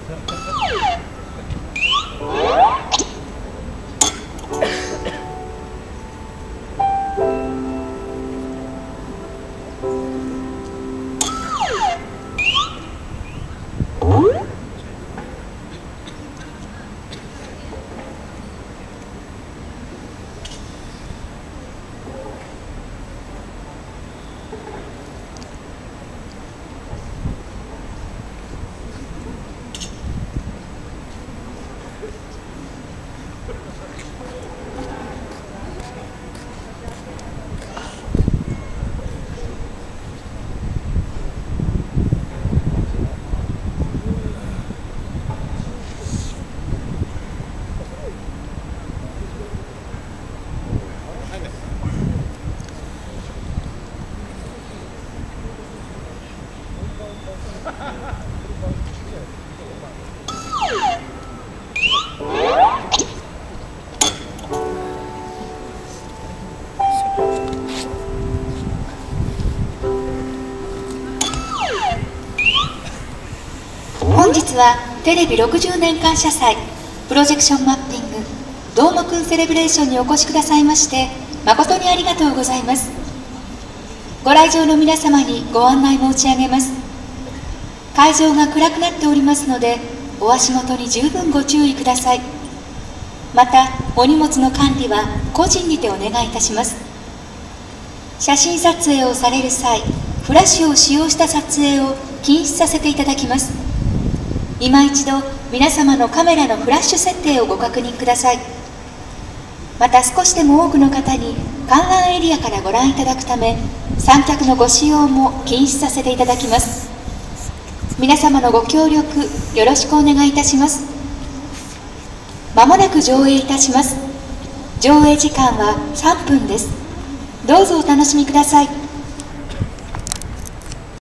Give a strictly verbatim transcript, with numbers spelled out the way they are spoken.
本日はテレビろくじゅうねん感謝祭プロジェクションマッピングどーもくんセレブレーションにお越しくださいまして誠にありがとうございます。ご来場の皆様にご案内申し上げます。会場が暗くなっておりますのでお足元に十分ご注意ください。またお荷物の管理は個人にてお願いいたします。写真撮影をされる際フラッシュを使用した撮影を禁止させていただきます。今一度皆様のカメラのフラッシュ設定をご確認ください。また少しでも多くの方に観覧エリアからご覧いただくため三脚のご使用も禁止させていただきます。皆様のご協力よろしくお願いいたします。まもなく上映いたします。上映時間はさんぷんです。どうぞお楽しみください。